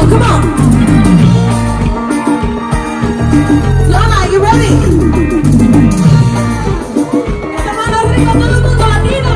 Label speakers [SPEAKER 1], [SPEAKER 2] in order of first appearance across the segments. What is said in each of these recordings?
[SPEAKER 1] come on. Lola, you ready? Esta mano arriba, todo el mundo latino.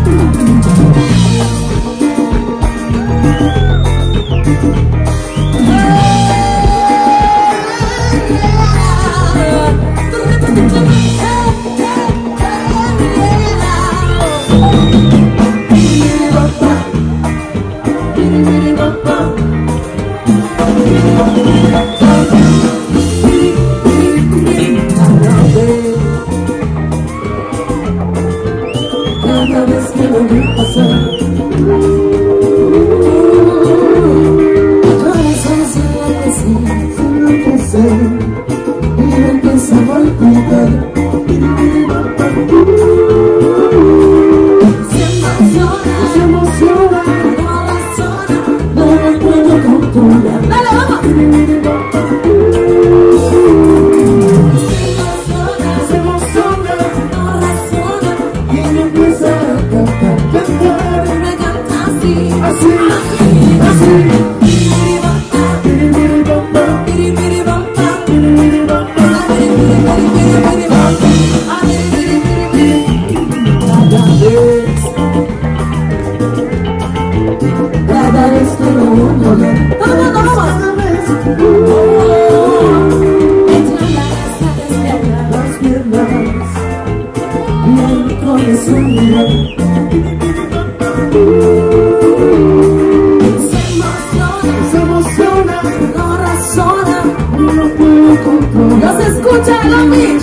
[SPEAKER 1] Cada vez que lo vi pasar, mi corazón se enloquece y me empieza a palpitar. Se emociona, no razona, no me puedo controlar. Dale, vamos. Se emociona, no razona y me empieza a cantar. Me canta así, así, así. Cada vez que lo uno ve, me entrelaza desde allá las piernas y el corazón se emociona, no razona, no puedo controlar. ¿No se escucha el beach?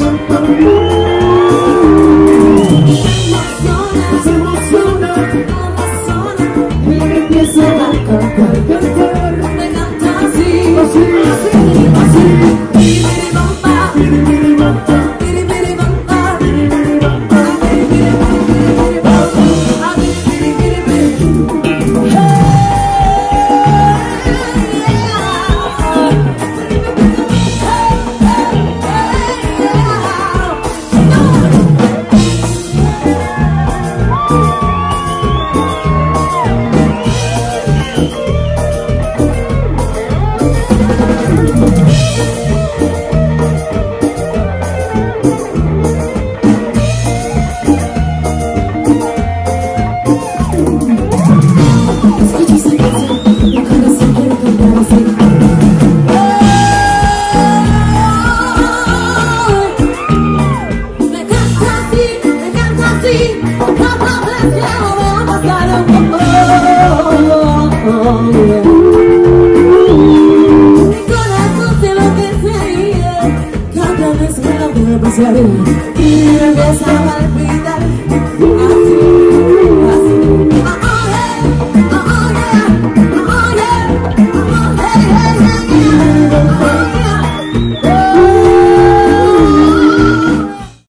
[SPEAKER 1] Se emociona, no razona y me empieza a cantar. Me canta así, así, así, así. Mi corazón se enloquece cada vez que lo veo pasar y me empieza a palpitar así.